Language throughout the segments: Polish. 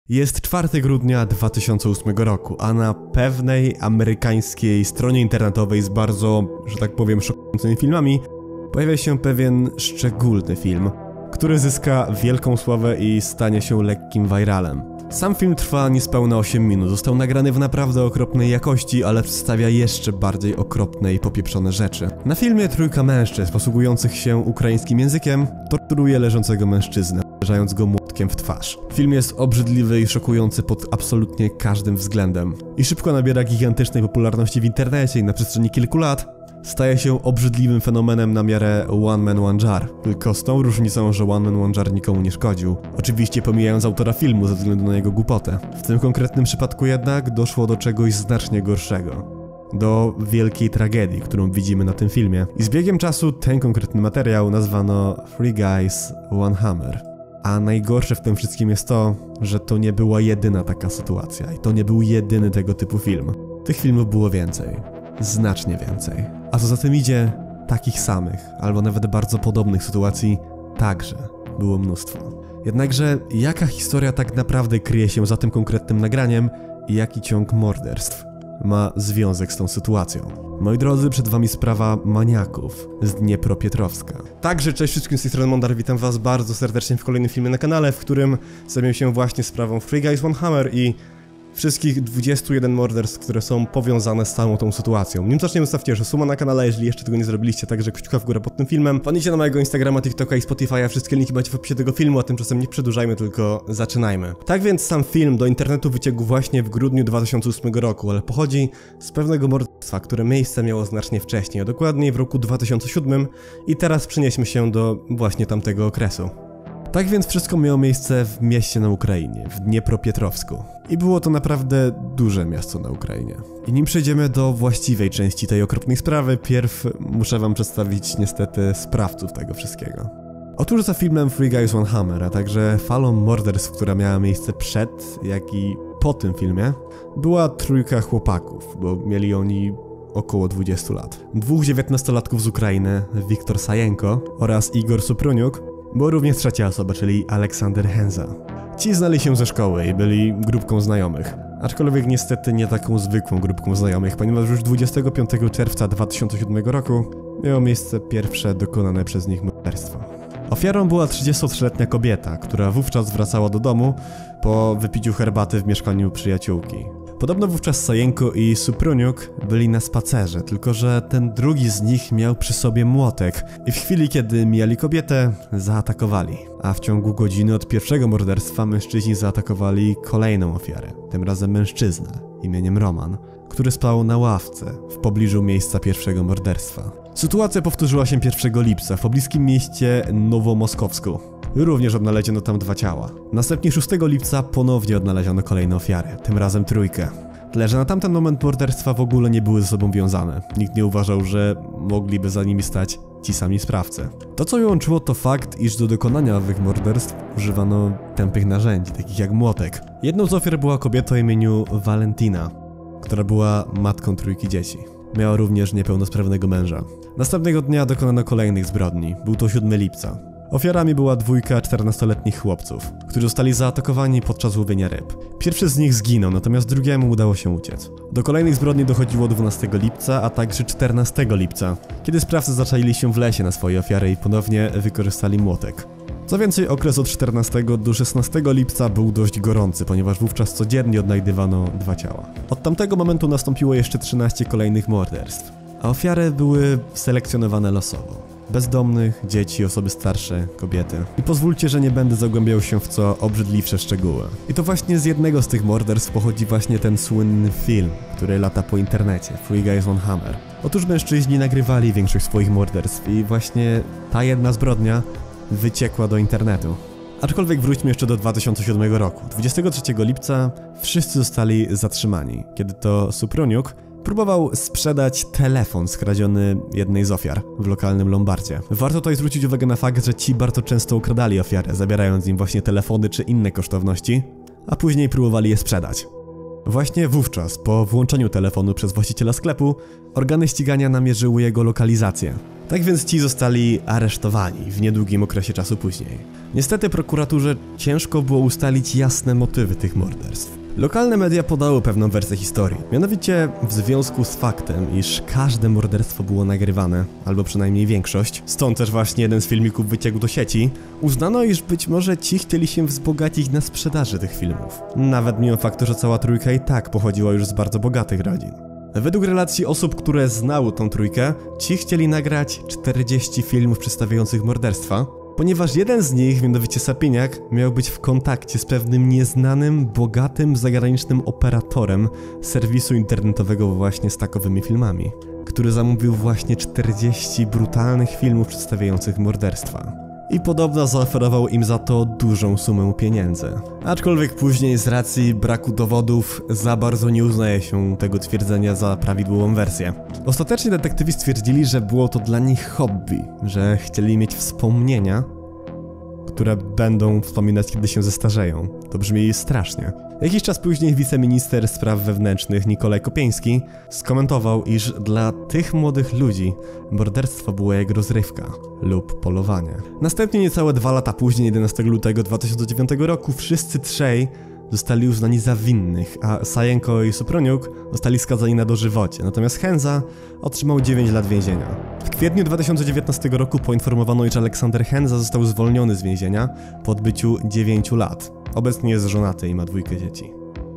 Jest 4 grudnia 2008 roku, a na pewnej amerykańskiej stronie internetowej z bardzo, że tak powiem, szokującymi filmami pojawia się pewien szczególny film, który zyska wielką sławę i stanie się lekkim viralem. Sam film trwa niespełna 8 minut, został nagrany w naprawdę okropnej jakości, ale przedstawia jeszcze bardziej okropne i popieprzone rzeczy. Na filmie trójka mężczyzn posługujących się ukraińskim językiem torturuje leżącego mężczyznę, uderzając go młotkiem w twarz. Film jest obrzydliwy i szokujący pod absolutnie każdym względem. I szybko nabiera gigantycznej popularności w internecie i na przestrzeni kilku lat staje się obrzydliwym fenomenem na miarę One Man One Jar. Tylko z tą różnicą, że One Man One Jar nikomu nie szkodził. Oczywiście pomijając autora filmu ze względu na jego głupotę. W tym konkretnym przypadku jednak doszło do czegoś znacznie gorszego. Do wielkiej tragedii, którą widzimy na tym filmie. I z biegiem czasu ten konkretny materiał nazwano Three Guys, One Hammer. A najgorsze w tym wszystkim jest to, że to nie była jedyna taka sytuacja i to nie był jedyny tego typu film. Tych filmów było więcej. Znacznie więcej. A co za tym idzie, takich samych, albo nawet bardzo podobnych sytuacji także było mnóstwo. Jednakże jaka historia tak naprawdę kryje się za tym konkretnym nagraniem i jaki ciąg morderstw ma związek z tą sytuacją? Moi drodzy, przed wami sprawa maniaków z Dniepropietrowska. Także cześć wszystkim, z tej strony Mondar, witam was bardzo serdecznie w kolejnym filmie na kanale, w którym zajmę się właśnie sprawą Three Guys, One Hammer i wszystkich 21 morderstw, które są powiązane z całą tą sytuacją. Nim zaczniemy, zostawcie jeszcze suba na kanale, jeżeli jeszcze tego nie zrobiliście, także kciuka w górę pod tym filmem. Wpadnijcie na mojego Instagrama, TikToka i Spotify'a, wszystkie linki macie w opisie tego filmu, a tymczasem nie przedłużajmy, tylko zaczynajmy. Tak więc sam film do internetu wyciekł właśnie w grudniu 2008 roku, ale pochodzi z pewnego morderstwa, które miejsce miało znacznie wcześniej, a dokładniej w roku 2007 i teraz przenieśmy się do właśnie tamtego okresu. Tak więc wszystko miało miejsce w mieście na Ukrainie, w Dniepropietrowsku. I było to naprawdę duże miasto na Ukrainie. I nim przejdziemy do właściwej części tej okropnej sprawy, pierw muszę wam przedstawić niestety sprawców tego wszystkiego. Otóż za filmem Three Guys, One Hammer, a także falą morderstw, która miała miejsce przed, jak i po tym filmie, była trójka chłopaków, bo mieli oni około 20 lat. Dwóch 19-latków z Ukrainy, Wiktor Sajenko oraz Igor Supruniuk, była również trzecia osoba, czyli Aleksander Henza. Ci znali się ze szkoły i byli grupką znajomych. Aczkolwiek niestety nie taką zwykłą grupką znajomych, ponieważ już 25 czerwca 2007 roku miało miejsce pierwsze dokonane przez nich morderstwo. Ofiarą była 33-letnia kobieta, która wówczas wracała do domu po wypiciu herbaty w mieszkaniu przyjaciółki. Podobno wówczas Sajenko i Supruniuk byli na spacerze, tylko że ten drugi z nich miał przy sobie młotek i w chwili, kiedy mijali kobietę, zaatakowali. A w ciągu godziny od pierwszego morderstwa mężczyźni zaatakowali kolejną ofiarę, tym razem mężczyznę imieniem Roman, który spał na ławce w pobliżu miejsca pierwszego morderstwa. Sytuacja powtórzyła się 1 lipca w pobliskim mieście Nowomoskowsku. Również odnaleziono tam 2 ciała. Następnie 6 lipca ponownie odnaleziono kolejną ofiarę, tym razem trójkę. Tyle, że na tamten moment morderstwa w ogóle nie były ze sobą wiązane. Nikt nie uważał, że mogliby za nimi stać ci sami sprawcy. To, co ją łączyło, to fakt, iż do dokonania owych morderstw używano tępych narzędzi, takich jak młotek. Jedną z ofiar była kobieta o imieniu Valentina, która była matką trójki dzieci. Miała również niepełnosprawnego męża. Następnego dnia dokonano kolejnych zbrodni. Był to 7 lipca. Ofiarami była dwójka 14-letnich chłopców, którzy zostali zaatakowani podczas łowienia ryb. Pierwszy z nich zginął, natomiast drugiemu udało się uciec. Do kolejnych zbrodni dochodziło 12 lipca, a także 14 lipca, kiedy sprawcy zaczęli się w lesie na swoje ofiary i ponownie wykorzystali młotek. Co więcej, okres od 14 do 16 lipca był dość gorący, ponieważ wówczas codziennie odnajdywano 2 ciała. Od tamtego momentu nastąpiło jeszcze 13 kolejnych morderstw, a ofiary były selekcjonowane losowo. Bezdomnych, dzieci, osoby starsze, kobiety. I pozwólcie, że nie będę zagłębiał się w co obrzydliwsze szczegóły. I to właśnie z jednego z tych morderstw pochodzi właśnie ten słynny film, który lata po internecie, Three Guys, One Hammer. Otóż mężczyźni nagrywali większość swoich morderstw i właśnie ta jedna zbrodnia wyciekła do internetu. Aczkolwiek wróćmy jeszcze do 2007 roku. 23 lipca wszyscy zostali zatrzymani, kiedy to Supruniuk próbował sprzedać telefon skradziony jednej z ofiar w lokalnym lombardzie. Warto tutaj zwrócić uwagę na fakt, że ci bardzo często okradali ofiarę, zabierając im właśnie telefony czy inne kosztowności, a później próbowali je sprzedać. Właśnie wówczas, po włączeniu telefonu przez właściciela sklepu, organy ścigania namierzyły jego lokalizację. Tak więc ci zostali aresztowani w niedługim okresie czasu później. Niestety prokuraturze ciężko było ustalić jasne motywy tych morderstw. Lokalne media podały pewną wersję historii, mianowicie w związku z faktem, iż każde morderstwo było nagrywane, albo przynajmniej większość, stąd też właśnie jeden z filmików wyciekł do sieci, uznano, iż być może ci chcieli się wzbogacić na sprzedaży tych filmów. Nawet mimo faktu, że cała trójka i tak pochodziła już z bardzo bogatych rodzin. Według relacji osób, które znały tą trójkę, ci chcieli nagrać 40 filmów przedstawiających morderstwa, ponieważ jeden z nich, mianowicie Sapiniak, miał być w kontakcie z pewnym nieznanym, bogatym, zagranicznym operatorem serwisu internetowego właśnie z takowymi filmami, który zamówił właśnie 40 brutalnych filmów przedstawiających morderstwa. I podobno zaoferował im za to dużą sumę pieniędzy. Aczkolwiek później z racji braku dowodów za bardzo nie uznaje się tego twierdzenia za prawidłową wersję. Ostatecznie detektywi stwierdzili, że było to dla nich hobby, że chcieli mieć wspomnienia, które będą wspominać, kiedy się zestarzeją. To brzmi strasznie. Jakiś czas później wiceminister spraw wewnętrznych Nikolaj Kopieński skomentował, iż dla tych młodych ludzi morderstwo było jak rozrywka lub polowanie. Następnie niecałe 2 lata później, 11 lutego 2009 roku, wszyscy trzej zostali uznani za winnych, a Sajenko i Suproniuk zostali skazani na dożywocie, natomiast Henza otrzymał 9 lat więzienia. W kwietniu 2019 roku poinformowano, iż Aleksander Henza został zwolniony z więzienia po odbyciu 9 lat. Obecnie jest żonaty i ma 2 dzieci.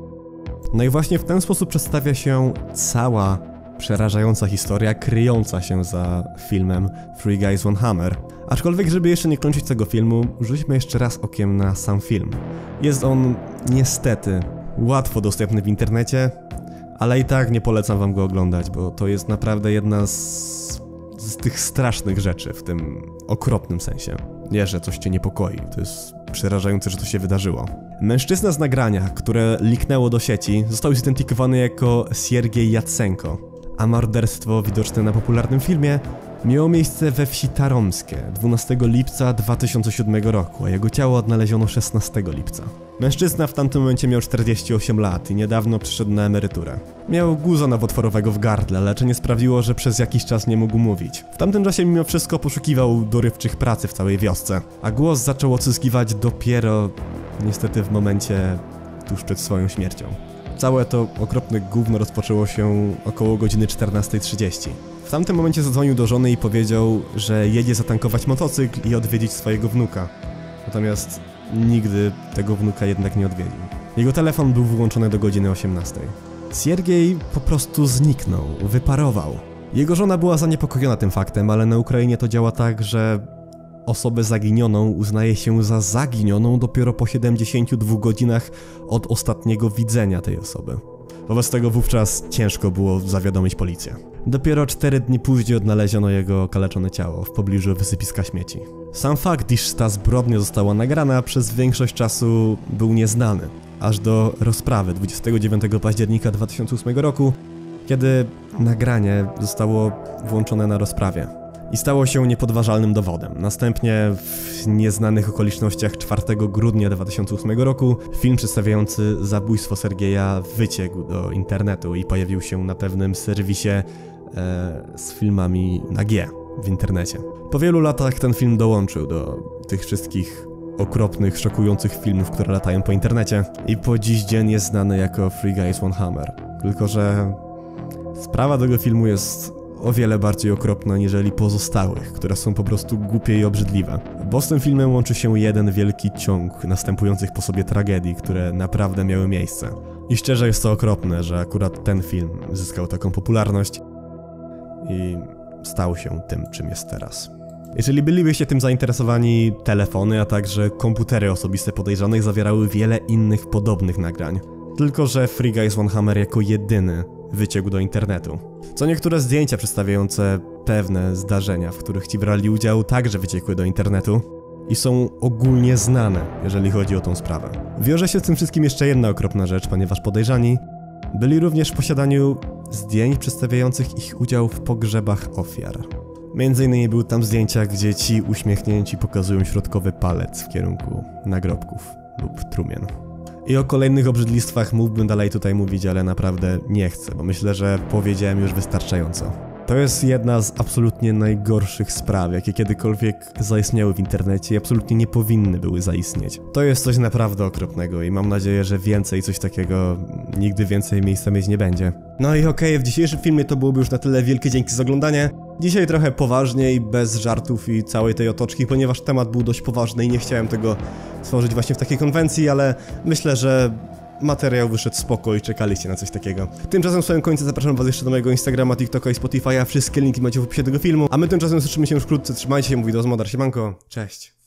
No i właśnie w ten sposób przedstawia się cała przerażająca historia kryjąca się za filmem Three Guys One Hammer. Aczkolwiek, żeby jeszcze nie kończyć tego filmu, rzućmy jeszcze raz okiem na sam film. Jest on niestety łatwo dostępny w internecie, ale i tak nie polecam wam go oglądać, bo to jest naprawdę jedna z tych strasznych rzeczy w tym okropnym sensie. Nie, że coś cię niepokoi, to jest przerażające, że to się wydarzyło. Mężczyzna z nagrania, które liknęło do sieci, został zidentyfikowany jako Siergiej Jatsenko, a morderstwo widoczne na popularnym filmie miało miejsce we wsi Taromskie 12 lipca 2007 roku, a jego ciało odnaleziono 16 lipca. Mężczyzna w tamtym momencie miał 48 lat i niedawno przyszedł na emeryturę. Miał guza nowotworowego w gardle, leczenie sprawiło, że przez jakiś czas nie mógł mówić. W tamtym czasie mimo wszystko poszukiwał dorywczych pracy w całej wiosce, a głos zaczął odzyskiwać dopiero niestety w momencie tuż przed swoją śmiercią. Całe to okropne gówno rozpoczęło się około godziny 14:30. W tamtym momencie zadzwonił do żony i powiedział, że jedzie zatankować motocykl i odwiedzić swojego wnuka. Natomiast nigdy tego wnuka jednak nie odwiedził. Jego telefon był wyłączony do godziny 18. Siergiej po prostu zniknął, wyparował. Jego żona była zaniepokojona tym faktem, ale na Ukrainie to działa tak, że osobę zaginioną uznaje się za zaginioną dopiero po 72 godzinach od ostatniego widzenia tej osoby. Wobec tego wówczas ciężko było zawiadomić policję. Dopiero 4 dni później odnaleziono jego okaleczone ciało w pobliżu wysypiska śmieci. Sam fakt, iż ta zbrodnia została nagrana, przez większość czasu był nieznany, aż do rozprawy 29 października 2008 roku, kiedy nagranie zostało włączone na rozprawie i stało się niepodważalnym dowodem. Następnie w nieznanych okolicznościach 4 grudnia 2008 roku film przedstawiający zabójstwo Sergieja wyciekł do internetu i pojawił się na pewnym serwisie z filmami na G w internecie. Po wielu latach ten film dołączył do tych wszystkich okropnych, szokujących filmów, które latają po internecie i po dziś dzień jest znany jako Three Guys One Hammer. Tylko że sprawa tego filmu jest o wiele bardziej okropna niżeli pozostałych, które są po prostu głupie i obrzydliwe. Bo z tym filmem łączy się jeden wielki ciąg następujących po sobie tragedii, które naprawdę miały miejsce. I szczerze jest to okropne, że akurat ten film zyskał taką popularność i stał się tym, czym jest teraz. Jeżeli bylibyście tym zainteresowani, telefony, a także komputery osobiste podejrzanych zawierały wiele innych podobnych nagrań. Tylko że Three Guys One Hammer jako jedyny wyciekł do internetu. Co niektóre zdjęcia przedstawiające pewne zdarzenia, w których ci brali udział, także wyciekły do internetu i są ogólnie znane, jeżeli chodzi o tą sprawę. Wiąże się z tym wszystkim jeszcze jedna okropna rzecz, ponieważ podejrzani byli również w posiadaniu zdjęć przedstawiających ich udział w pogrzebach ofiar. Między innymi były tam zdjęcia, gdzie ci uśmiechnięci pokazują środkowy palec w kierunku nagrobków lub trumien. I o kolejnych obrzydlistwach mógłbym dalej tutaj mówić, ale naprawdę nie chcę, bo myślę, że powiedziałem już wystarczająco. To jest jedna z absolutnie najgorszych spraw, jakie kiedykolwiek zaistniały w internecie i absolutnie nie powinny były zaistnieć. To jest coś naprawdę okropnego i mam nadzieję, że więcej coś takiego nigdy więcej miejsca mieć nie będzie. No i okej, w dzisiejszym filmie to byłoby już na tyle. Wielkie dzięki za oglądanie. Dzisiaj trochę poważniej, bez żartów i całej tej otoczki, ponieważ temat był dość poważny i nie chciałem tego stworzyć właśnie w takiej konwencji, ale myślę, że materiał wyszedł spoko i czekaliście na coś takiego. Tymczasem w swoim końcu zapraszam was jeszcze do mojego Instagrama, TikToka i Spotify'a. Wszystkie linki macie w opisie tego filmu. A my tymczasem słyszymy się już wkrótce. Trzymajcie się, mówi Dozmodar. Siemanko, cześć.